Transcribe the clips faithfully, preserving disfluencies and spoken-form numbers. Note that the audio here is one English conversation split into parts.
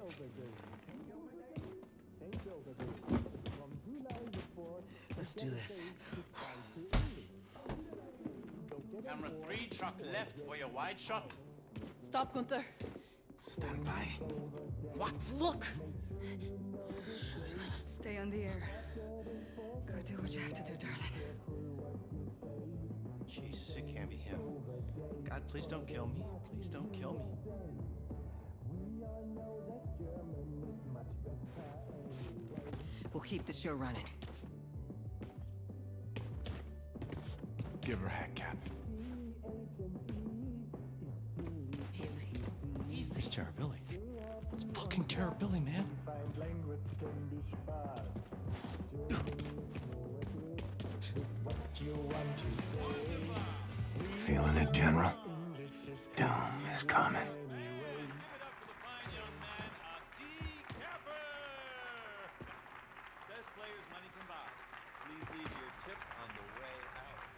Let's do this. Camera three, truck left for your wide shot. Stop, Gunther. Stand by. What? Look! Stay on the air. Go do what you have to do, darling. Jesus, it can't be him. God, please don't kill me. Please don't kill me. We'll keep the show running. Give her a hat cap. Easy. Easy. It's Terror Billy. It's fucking Terror Billy, man. Feeling it, General? Doom is coming. Best players money can buy. Please leave your tip on the way out.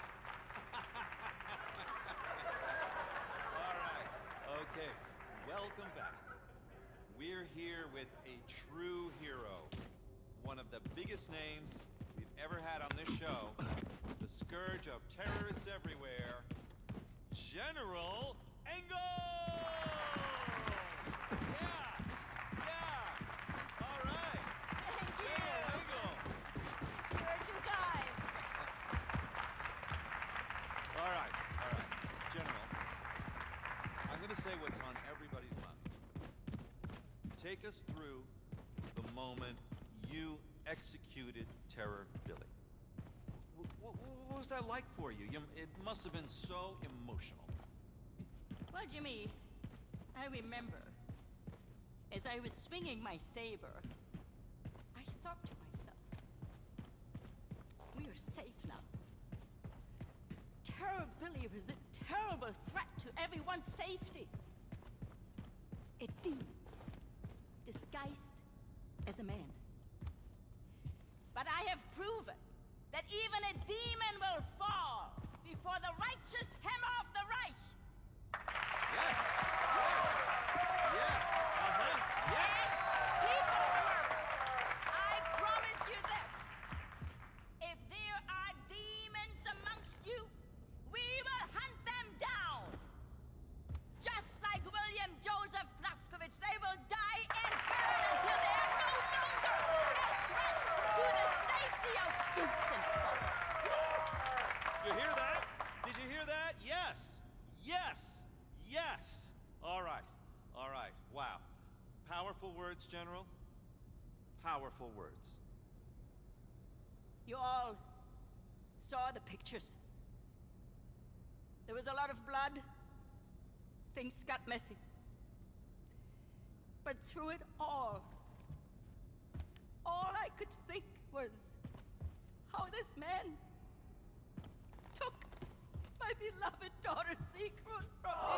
All right. Okay. Welcome back. We're here with a true hero. One of the biggest names we've ever had on this show. The scourge of terrorists everywhere. General Engel! Yeah! Yeah! All right! Thank you! General Engel! You're too kind! All right, all right. General, I'm gonna say what's on everybody's mind. Take us through the moment you executed Terror Billy. W w what was that like for you? you? It must have been so emotional. Well, Jimmy, I remember, as I was swinging my saber, I thought to myself, we are safe now. Terror Billy was a terrible threat to everyone's safety. A demon, disguised as a man. But I have proven that even a demon will fall before the righteous hammer of the Reich. Yes! Yes! Yes! Uh-huh! Yes! And people of America, I promise you this. If there are demons amongst you, we will hunt them down. Just like William Joseph Blazkowicz, they will die in hell until they are no longer a threat to the safety of decent folk. You hear that? Did you hear that? Yes! Yes! Yes! All right. All right. Wow. Powerful words, General. Powerful words. You all saw the pictures. There was a lot of blood. Things got messy. But through it all, all I could think was how this man took my beloved daughter Sigrun from me.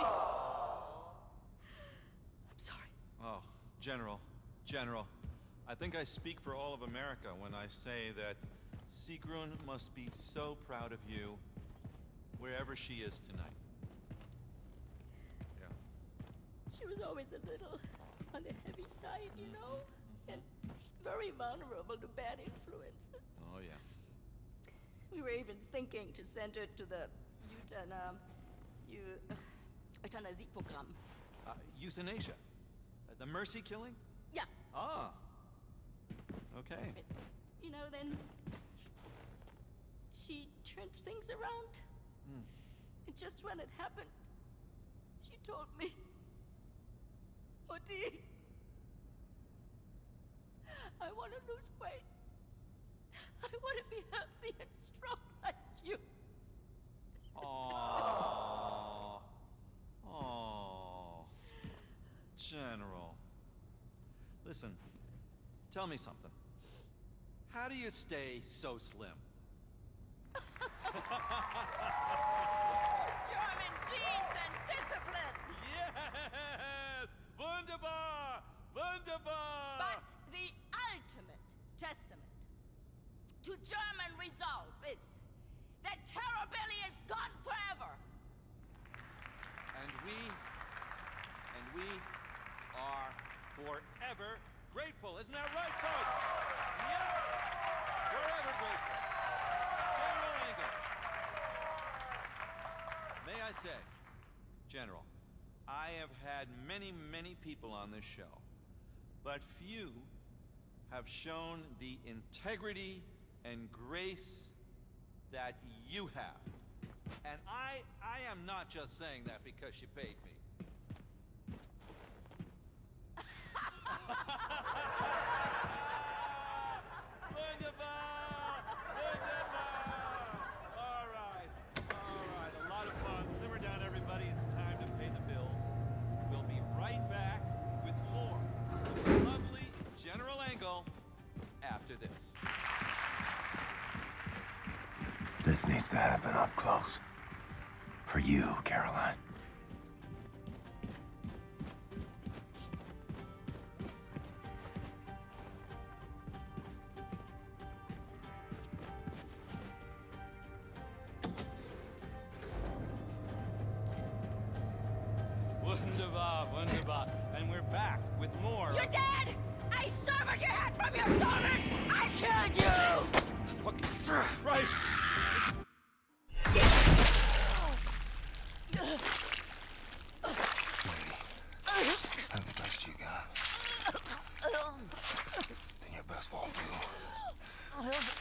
I'm sorry. Oh, General, General, I think I speak for all of America when I say that Sigrun must be so proud of you wherever she is tonight. Yeah. She was always a little on the heavy side, you know, and very vulnerable to bad influences. Oh, yeah. We were even thinking to send her to the euthana, eu, uh, euthanasie program. Uh, euthanasia? Uh, the mercy killing? Yeah. Ah. Okay. But, you know, then she turned things around. Mm. And just when it happened, she told me, Oti, I want to lose weight. I want to be healthy and strong like you. Aww. Aww. General. Listen, tell me something. How do you stay so slim? German genes and discipline. Yes! Wunderbar! Wunderbar! But the ultimate testament to German resolve is that Terror Billy is gone forever. And we, and we are forever ever grateful. Isn't that right, folks? Yeah! Forever grateful. General Engel. May I say, General, I have had many, many people on this show, but few have shown the integrity and grace that you have. And I, I am not just saying that because she paid me. Wunderbar! Wunderbar! All right, all right, a lot of fun. Simmer down, everybody. It's time to pay the bills. We'll be right back with more of the lovely General Engel after this. This needs to happen up close. For you, Caroline. Wunderbar, wunderbar. And we're back with more. You're dead! I severed your head from your shoulders! I killed you! Fucking Christ! Have the best you got. Then your best won't do.